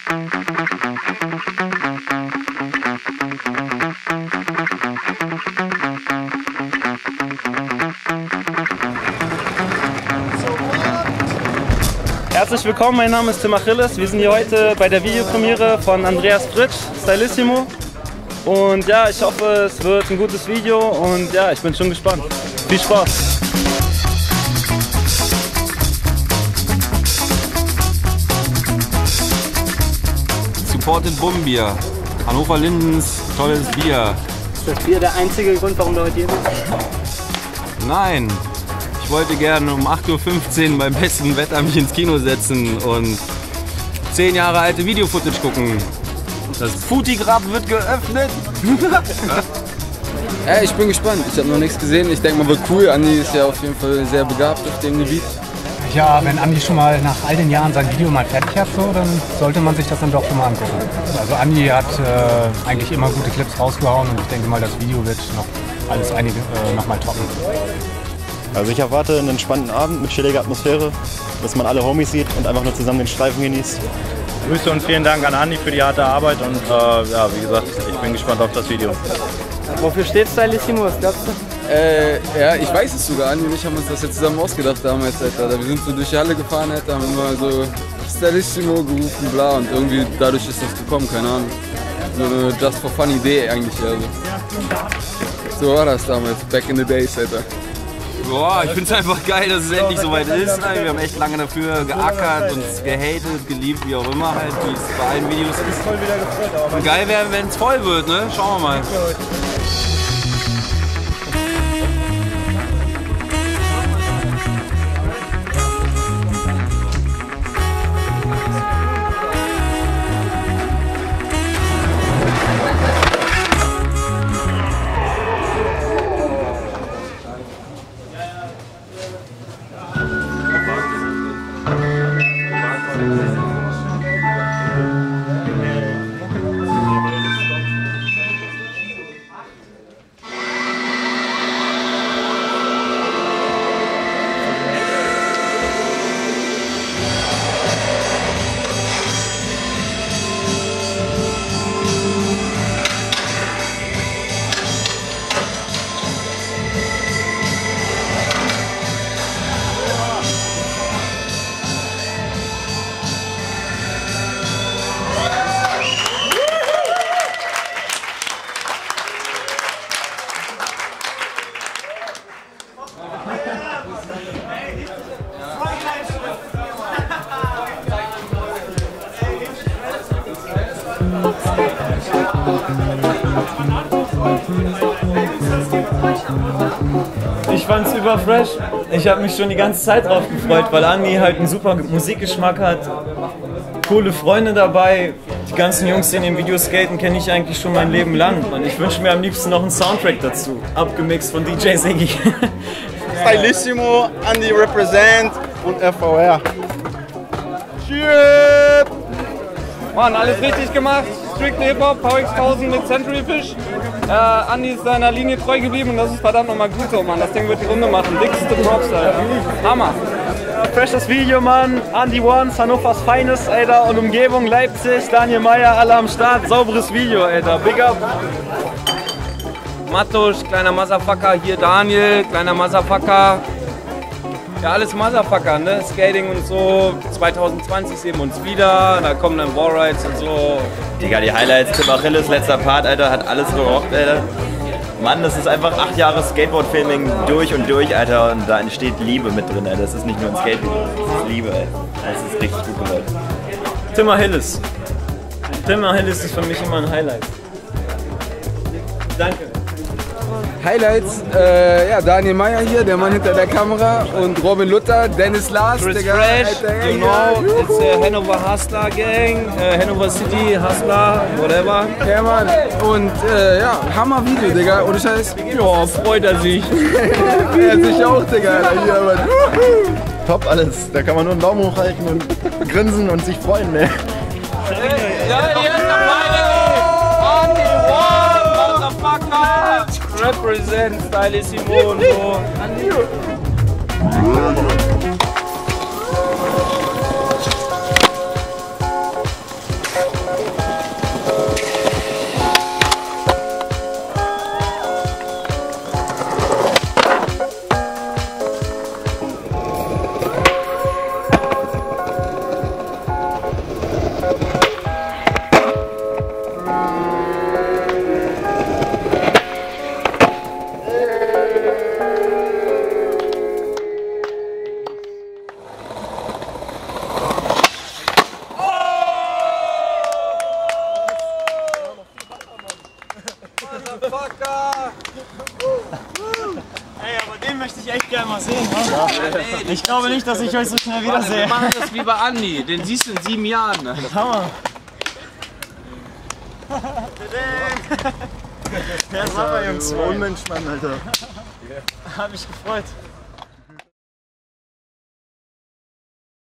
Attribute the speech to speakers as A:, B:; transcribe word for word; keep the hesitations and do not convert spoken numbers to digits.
A: Herzlich willkommen, mein Name ist Tim Achilles. Wir sind hier heute bei der Videopremiere von Andreas Fritsch, Stylissimo. Und ja, ich hoffe, es wird ein gutes Video und ja, ich bin schon gespannt. Viel Spaß!
B: Supported Bumbier, Hannover Lindens, tolles Bier.
A: Ist das Bier der einzige Grund, warum du heute hier bist?
B: Nein, ich wollte gerne um acht Uhr fünfzehn beim besten Wetter mich ins Kino setzen und zehn Jahre alte Video-Footage gucken. Das Footy-Grab wird geöffnet.
C: Ja, ich bin gespannt. Ich habe noch nichts gesehen. Ich denke mal, wird cool. Andi ist ja auf jeden Fall sehr begabt auf dem Gebiet.
D: Ja, wenn Andi schon mal nach all den Jahren sein Video mal fertig hat, so, dann sollte man sich das dann doch schon mal angucken. Also Andi hat äh, eigentlich immer gute Clips rausgehauen und ich denke mal, das Video wird noch alles einige äh, noch mal toppen.
E: Also ich erwarte einen entspannten Abend mit chilliger Atmosphäre, dass man alle Homies sieht und einfach nur zusammen den Streifen genießt.
F: Grüße und vielen Dank an Andi für die harte Arbeit und äh, ja, wie gesagt, ich bin gespannt auf das Video.
A: Wofür steht Stylissimo? Was glaubst du?
C: Äh, ja, ich weiß es sogar. Andi und ich haben uns das jetzt zusammen ausgedacht damals, Alter. Wir sind so durch die Halle gefahren, Alter, haben immer so Stylissimo gerufen, bla, und irgendwie dadurch ist das gekommen, keine Ahnung. So eine Just for Fun Idee eigentlich, also. So war das damals, back in the days, Alter.
B: Boah, ich finde es einfach geil, dass es endlich soweit ist. Wir haben echt lange dafür geackert, uns gehatet, geliebt, wie auch immer halt, wie es bei allen Videos ist. Und geil wäre, wenn es voll wird, ne? Schauen wir mal.
A: Ich fand's überfresh. Ich habe mich schon die ganze Zeit drauf gefreut, weil Andi halt einen super Musikgeschmack hat. Coole Freunde dabei. Die ganzen Jungs, die in den Videos skaten, kenne ich eigentlich schon mein Leben lang. Und ich wünsche mir am liebsten noch einen Soundtrack dazu. Abgemixt von D J Siggy.
E: Stylissimo, Andi Represent und F V R. Cheers!
G: Mann, alles richtig gemacht. Strictly Hip-Hop, V X tausend mit Century Fish. Äh, Andi ist seiner Linie treu geblieben und das ist verdammt nochmal gut so, Mann. Das Ding wird die Runde machen. Dickste Props, Alter. Hammer.
A: Freshes Video, Mann. Andi Ones, Hannovers Feines, Alter. Und Umgebung, Leipzig, Daniel Meyer, alle am Start. Sauberes Video, Alter. Big up.
G: Matusch, kleiner Motherfucker. Hier Daniel, kleiner Motherfucker. Ja, alles Motherfucker, ne? Skating und so. zwanzig zwanzig sehen wir uns wieder. Da kommen dann Wallrides und so.
H: Digga, die Highlights, Tim Achilles, letzter Part, Alter, hat alles gerockt, Alter. Mann, das ist einfach acht Jahre Skateboard-Filming durch und durch, Alter, und da entsteht Liebe mit drin, Alter. Das ist nicht nur ein Skateboard, das ist Liebe, Alter. Das ist richtig gut geworden.
A: Tim Achilles. Tim Achilles ist für mich immer ein Highlight. Danke.
C: Highlights, äh, ja, Daniel Meyer hier, der Mann hinter der Kamera, und Robin Luther, Dennis Lars,
G: Chris
C: Digga,
G: Fresh,
C: Alter,
G: you know, it's a Hanover Hustler Gang, uh, Hanover City Hustler, whatever.
C: Ja, Mann. Und äh, ja, Hammer Video, Digga, ohne Scheiß.
G: Ja, freut er sich.
C: Er sich auch, Digga, Alter, hier, Mann.
E: Top alles, da kann man nur einen Daumen hochhalten und grinsen und sich freuen, ne?
G: Ja, jetzt am Andi One, Motherfucker! Represent Stylissimo und so.
A: mal sehen. Ja. Ich glaube nicht, dass ich euch so schnell wiedersehe.
B: Wir machen das wie bei Andi, den siehst du in sieben Jahren.
A: Hammer. Ja, Sabber, Jungs.
E: Unmensch, Mann, Alter.
A: Hab mich gefreut.